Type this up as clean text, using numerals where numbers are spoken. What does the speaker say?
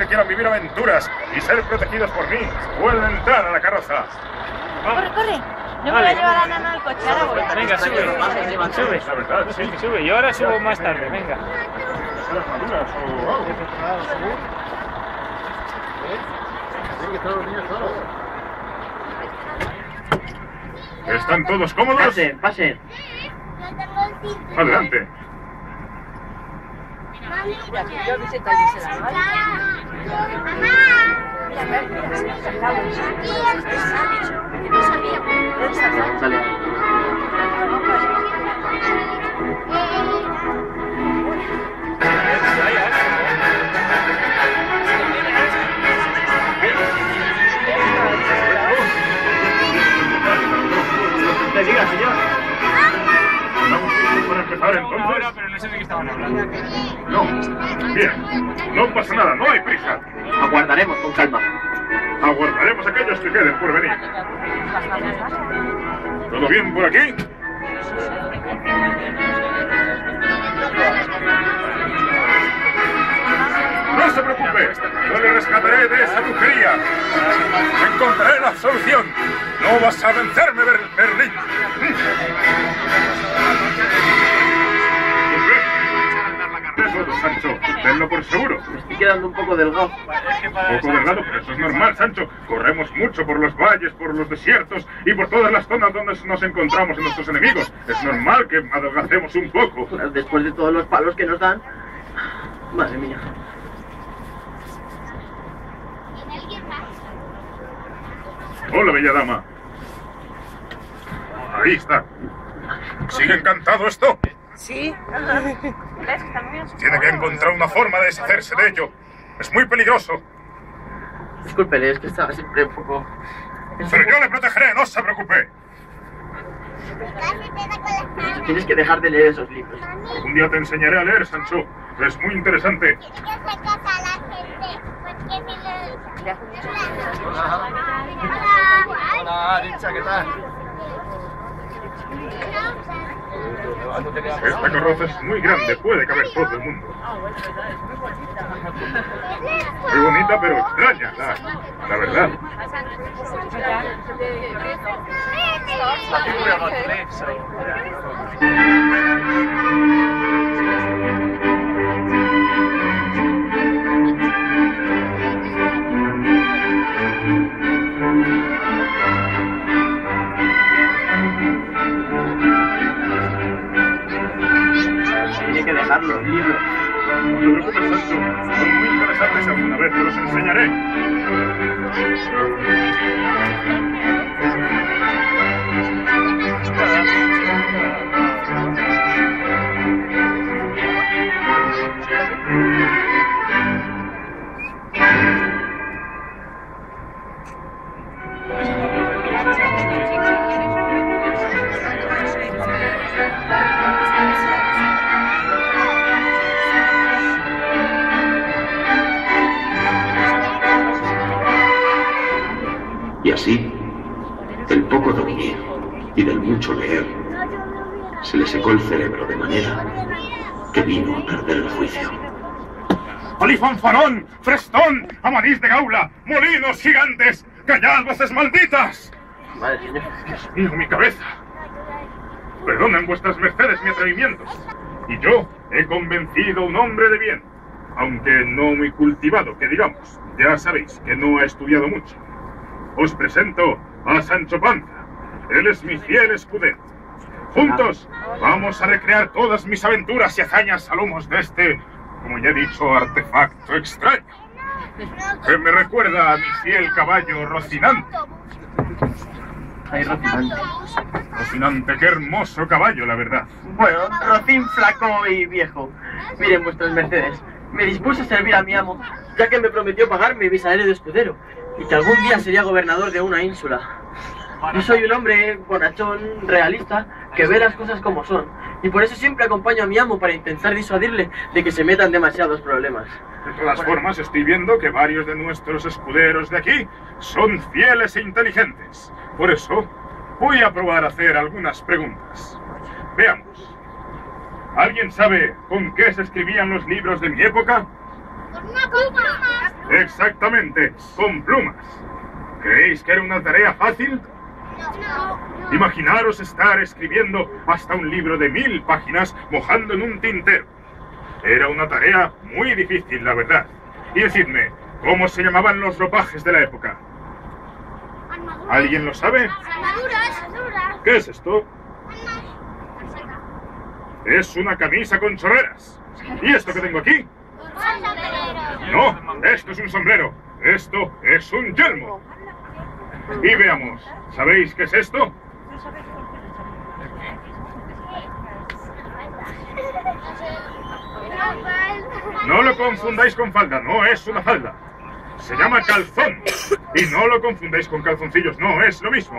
que quieran vivir aventuras y ser protegidos por mí pueden entrar a la carroza. Corre, corre. No me voy a llevar a Nana al coche, ahora voy. Venga, sube. La verdad, sí. Sube. Yo ahora subo más tarde, venga. ¿Están todos cómodos? Pasen, pasen. Adelante. Te diga, señor. ¿Estamos listos para empezar entonces? Ahora, pero no sé de qué estaban hablando. No. Bien. No pasa nada, no hay prisa. Aguardaremos con calma. Aguardaremos a aquellos que queden por venir. ¿Todo bien por aquí? No se preocupe, yo le rescataré de esa brujería. Encontraré la solución. No vas a vencerme, Berlín. Sancho, tenlo por seguro. Me estoy quedando un poco delgado. Poco delgado, pero eso es normal, Sancho. Corremos mucho por los valles, por los desiertos y por todas las zonas donde nos encontramos en nuestros enemigos. Es normal que adelgacemos un poco. Después de todos los palos que nos dan... Madre mía. Hola, bella dama. Ahí está. ¿Sigue encantado esto? Sí. Tiene que encontrar una forma de deshacerse de ello. Es muy peligroso. Discúlpele, es que estaba siempre un poco... Pero yo le protegeré, no se preocupe. Tienes que dejar de leer esos libros. Un día te enseñaré a leer, Sancho. Es muy interesante. Hola, Aritza, ¿qué tal? Esta carroza es muy grande, puede caber todo el mundo. Muy bonita, pero extraña, la verdad. Tiene que dejar los libros. No te preocupes, Sancho. Son muy interesantes, alguna vez te los enseñaré. Y así, del poco dormir y del mucho leer, se le secó el cerebro de manera que vino a perder el juicio. ¡Alifanfarón! ¡Frestón! ¡Amadís de Gaula! ¡Molinos gigantes! ¡Callad, voces malditas! Madre señor. Dios mío, mi cabeza. Perdonen vuestras mercedes mi atrevimiento. Y yo he convencido a un hombre de bien, aunque no muy cultivado, que digamos. Ya sabéis que no ha estudiado mucho. Os presento a Sancho Panza. Él es mi fiel escudero. Juntos vamos a recrear todas mis aventuras y hazañas a lomos de este, como ya he dicho, artefacto extraño, que me recuerda a mi fiel caballo Rocinante. Ay, Rocinante. Rocinante, qué hermoso caballo, la verdad. Bueno, Rocín flaco y viejo. Miren vuestras mercedes. Me dispuse a servir a mi amo, ya que me prometió pagarme mi salario de escudero, y que algún día sería gobernador de una ínsula. Yo soy un hombre bonachón, realista, que ve las cosas como son, y por eso siempre acompaño a mi amo para intentar disuadirle de que se metan demasiados problemas. De todas formas, estoy viendo que varios de nuestros escuderos de aquí son fieles e inteligentes. Por eso, voy a probar a hacer algunas preguntas. Veamos. ¿Alguien sabe con qué se escribían los libros de mi época? Exactamente, con plumas. ¿Creéis que era una tarea fácil? Imaginaros estar escribiendo hasta un libro de 1000 páginas mojando en un tintero. Era una tarea muy difícil, la verdad. Y decidme, ¿cómo se llamaban los ropajes de la época? ¿Alguien lo sabe? ¿Qué es esto? Es una camisa con chorreras. ¿Y esto que tengo aquí? No, esto es un sombrero. Esto es un yelmo. Y veamos, ¿sabéis qué es esto? No lo confundáis con falda, no es una falda. Se llama calzón. Y no lo confundáis con calzoncillos, no es lo mismo.